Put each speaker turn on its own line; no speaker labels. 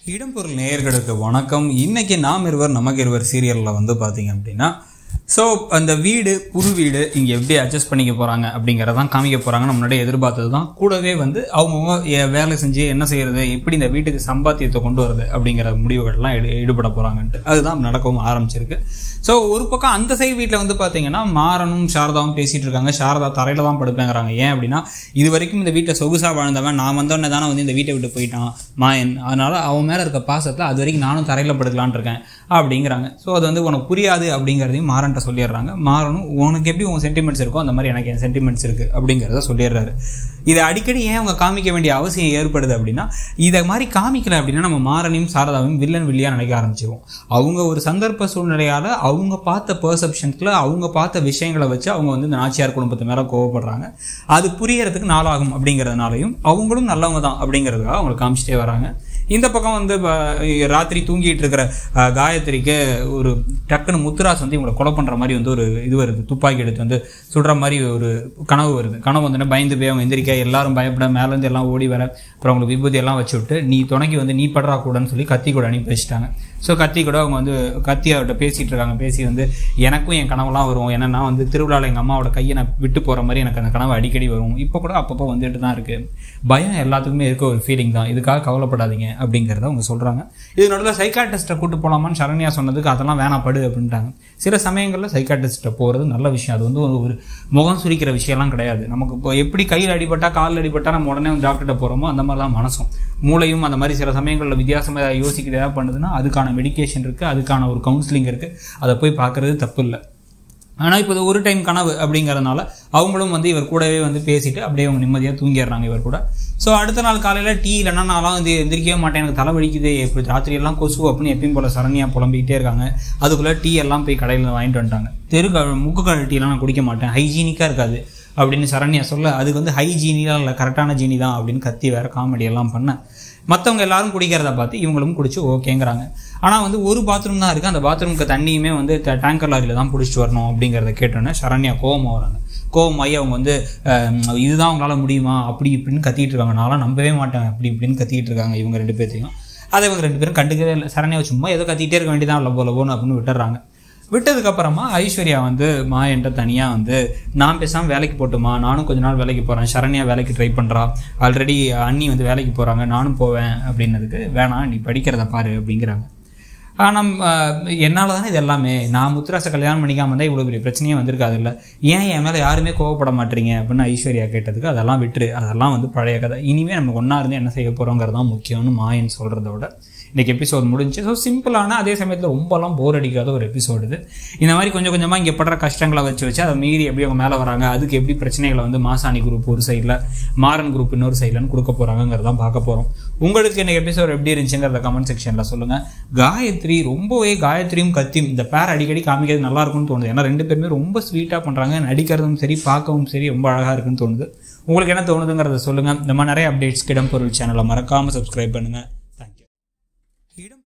இடம்பொருள் நேயர்களுக்கு வணக்கம். இன்னைக்கு நாம் இருவர் நமக்கு இருவர் சீரியலில் வந்து பார்த்தீங்க அப்படின்னா அந்த வீடு புது வீடு இங்கே எப்படி அட்ஜஸ்ட் பண்ணிக்க போகிறாங்க அப்படிங்கிறதான் காமிக்க போகிறாங்க. நம்மளுடைய எதிர்பார்த்தது தான். கூடவே வந்து அவங்கவுங்க வேலை செஞ்சு என்ன செய்கிறது, எப்படி இந்த வீட்டுக்கு சம்பாத்தியத்தை கொண்டு வருது அப்படிங்கிற முடிவுகள்லாம் ஈடுபட போகிறாங்கன்ட்டு அதுதான் நடக்கவும் ஆரம்பிச்சிருக்கு. ஸோ ஒரு பக்கம் அந்த சைடு வீட்டில் வந்து பார்த்தீங்கன்னா மாறனும் சாரதாவும் பேசிகிட்டு இருக்காங்க. சாரதா தரையில் தான் படுப்பேங்கிறாங்க. ஏன் அப்படின்னா இது வரைக்கும் இந்த வீட்டை சொகுசாக வாழ்ந்தவன், நான் வந்தோடனே தானே வந்து இந்த வீட்டை விட்டு போயிட்டான் மாயன், அதனால் அவன் மேலே இருக்க பாசத்தில் அது வரைக்கும் நானும் தரையில் படுக்கலான் இருக்கேன் அப்படிங்கிறாங்க. ஸோ அது வந்து உனக்கு புரியாது அப்படிங்கிறதையும் மாறன்ட்ட சொல்லிடுறாங்க. மாறனும் உனக்கு எப்படி உன் சென்டிமெண்ட்ஸ் இருக்கோ அந்த மாதிரி எனக்கு என் சென்டிமெண்ட்ஸ் இருக்குது அப்படிங்கிறத சொல்லிடுறாரு. இதை அடிக்கடி ஏன் அவங்க காமிக்க வேண்டிய அவசியம் ஏற்படுது அப்படின்னா, இதை மாதிரி காமிக்கல அப்படின்னா நம்ம மாறனையும் சாரதாவையும் வில்லியாக நினைக்க ஆரம்பிச்சிருவோம். அவங்க ஒரு சந்தர்ப்ப சூழ்நிலையால் அவங்க பார்த்த பெர்செப்ஷன்ஸில் அவங்க பார்த்த விஷயங்களை வச்சு அவங்க வந்து இந்த நாச்சியார் குடும்பத்து மேலே கோவப்படுறாங்க. அது புரியறதுக்கு நாளாகும் அப்படிங்கிறதுனாலையும் அவங்களும் நல்லவங்க தான் அப்படிங்கிறதுக்காக அவங்களை காமிச்சிட்டே வராங்க. இந்த பக்கம் வந்து ராத்திரி தூங்கிட்டு இருக்கிற காயத்ரிக்கு ஒரு டக்குன்னு முத்துராஸ் வந்து இவங்களை கொலை பண்ணுற மாதிரி வந்து ஒரு இது வருது, துப்பாக்கி எடுத்து வந்து சுடுற மாதிரி ஒரு கனவு வருது. கனவு வந்தோடனே பயந்து போய் அவங்க எந்திரிக்க, எல்லாரும் பயப்பட மேலேருந்து எல்லாம் ஓடி வர, அப்புறம் அவங்களுக்கு விபூதி எல்லாம் வச்சு விட்டு நீ துணைக்கு வந்து நீ படுறா கூடன்னு சொல்லி கத்தி கூட அனுப்பி வச்சுட்டாங்க. ஸோ கத்தி கூட அவங்க வந்து கத்தி அவர்கிட்ட பேசிகிட்டு இருக்காங்க. பேசி வந்து எனக்கும் என் கனவுலாம் வரும், என்னென்னா வந்து திருவிழாவில் எங்கள் அம்மாவோட கையை நான் விட்டு போகிற மாதிரி எனக்கு அந்த கனவு அடிக்கடி வரும், இப்போ கூட அப்பப்போ வந்துட்டு தான் இருக்குது, பயம் எல்லாத்துக்குமே இருக்க ஒரு ஃபீலிங் தான், இதுக்காக கவலைப்படாதீங்க அப்படிங்கிறத அவங்க சொல்கிறாங்க. இது நடுவில் சைக்காட்ரிஸ்ட்டை கூட்டு போகலாமான்னு சரண்யா சொன்னதுக்கு அதெல்லாம் வேணாம் படு அப்படின்ட்டாங்க. சில சமயங்களில் சைக்காட்ரிஸ்ட்டை போகிறது நல்ல விஷயம். அது வந்து ஒரு முகம் சுரிக்கிற விஷயம்லாம் கிடையாது. நமக்கு இப்போ எப்படி கையில் அடிபட்டால் காலில் அடிபட்டால் நம்ம உடனே வந்து டாக்டர்கிட்ட போகிறோமோ அந்த மாதிரி தான் மனசும் மூளையும் அந்த மாதிரி சில சமயங்களில் வித்தியாசமாக யோசிக்க ஏதாவது பண்ணுதுன்னா அதுக்கான மெடிக்கேஷன் இருக்குது, அதுக்கான ஒரு கவுன்சிலிங் இருக்குது, அதை போய் பார்க்குறது தப்பு இல்லை. ஆனால் இப்போ இது ஒரு டைம் கனவு அப்படிங்கிறதுனால அவங்களும் வந்து இவர் கூடவே வந்து பேசிட்டு அப்படியே அவங்க நிம்மதியாக தூங்கிடுறாங்க இவர் கூட. ஸோ அடுத்த நாள் காலையில் டீ இல்லைன்னா நான்லாம் வந்து எந்திரிக்கவே மாட்டேன், எனக்கு தலை வலிக்குது, இப்போ ராத்திரியெல்லாம் கொசு அப்படின்னு எப்பயும் போல் சரண்யா புலம்பிக்கிட்டே இருக்காங்க. அதுக்குள்ளே டீ எல்லாம் போய் கடையில் வாங்கிட்டு வந்துட்டாங்க. முக்கு கடல் டீலாம் நான் குடிக்க மாட்டேன், ஹைஜீனிக்காக இருக்காது அப்படின்னு சரண்யா சொல்ல, அதுக்கு வந்து ஹைஜீனிலாம் இல்லை கரெக்டான ஜீனி தான் அப்படின்னு கத்தி வேறு காமெடியெல்லாம் பண்ணேன். மற்றவங்க எல்லாரும் குடிக்கிறத பார்த்து இவங்களும் குடிச்சு ஓகேங்கிறாங்க. ஆனால் வந்து ஒரு பாத்ரூம் தான் இருக்குது, அந்த பாத்ரூமுக்கு தண்ணியுமே வந்து டேங்கர் லாரியில் தான் பிடிச்சிட்டு வரணும் அப்படிங்கிறத கேட்டோன்னே சரண்யா கோவமாக வராங்க. கோவமாகி அவங்க வந்து இதுதான் அவங்களால முடியுமா அப்படி இப்படின்னு கத்திக்கிட்டு இருக்காங்க. நான்லாம் நம்பவே மாட்டேன் அப்படி இப்படின்னு கத்திக்கிட்டு இருக்காங்க இவங்க ரெண்டு பேர்த்தையும். அதை இவங்க ரெண்டு பேரும் கண்டுக்கவே இல்லை. சரண்யா சும்மா ஏதோ கத்திக்கிட்டே இருக்க வேண்டியதான் லபோன்னு அப்படின்னு விட்டுறாங்க. விட்டதுக்கப்புறமா ஐஸ்வர்யா வந்து மாயன்ட்ட தனியாக வந்து நான் பேசாமல் வேலைக்கு போட்டுமா, நானும் கொஞ்ச நாள் வேலைக்கு போகிறேன், சரண்யா வேலைக்கு ட்ரை பண்ணுறா, ஆல்ரெடி அண்ணி வந்து வேலைக்கு போகிறாங்க, நானும் போவேன் அப்படின்னதுக்கு வேணாம் நீ படிக்கிறத பாரு அப்படிங்கிறாங்க. ஆனால் என்னால் தானே இது எல்லாமே, நான் முத்துராசை கல்யாணம் பண்ணிக்காமல் இருந்தால் இவ்வளோ பெரிய பிரச்சனையே வந்திருக்காது இல்லை, ஏன் என் மேலே யாருமே கோவப்பட மாட்டீங்க அப்படின்னு ஐஸ்வர்யா கேட்டதுக்கு அதெல்லாம் விட்டுரு, அதெல்லாம் வந்து பழைய கதை, இனிமேல் நம்ம ஒன்றா இருந்து என்ன செய்ய போகிறோங்கிறதான் முக்கியம்னு மாயன் சொல்கிறத விட இன்றைக்கி எபிசோட் முடிஞ்சு. ஸோ சிம்பிளான அதே சமயத்தில் ரொம்பலாம் போர் அடிக்காத ஒரு எபிசோடு இது. இந்த மாதிரி கொஞ்சம் கொஞ்சமாக இங்கே படுற கஷ்டங்களை வச்சு அதை மீறி எப்படி அவங்க மேலே வராங்க, அதுக்கு எப்படி பிரச்சனைகளை வந்து மாசாணி குரூப் ஒரு சைடில் மாறன் குரூப் இன்னொரு சைடில்னு கொடுக்க போகிறாங்கிறதான் பார்க்க போகிறோம். உங்களுக்கு இன்றைக்கி எபிசோட் எப்படி இருந்துச்சுங்கிறத கமெண்ட் செக்ஷனில் சொல்லுங்கள். காயத்ரியும் கத்தியும் இந்த பேர் அடிக்கடி காமிக்கிறது நல்லா இருக்கும்னு தோணுது. ஏன்னா ரெண்டு பேருமே ரொம்ப ஸ்வீட்டாக பண்ணுறாங்க, நடிக்கிறதும் சரி பார்க்கவும் சரி ரொம்ப அழகாக இருக்குன்னு தோணுது. உங்களுக்கு என்ன தோணுதுங்கிறத சொல்லுங்கள். இந்த மாதிரி நிறைய அப்டேட்ஸ்க்கு இடம்பொருள் சேனலை மறக்காமல் சப்ஸ்கிரைப் பண்ணுங்கள்.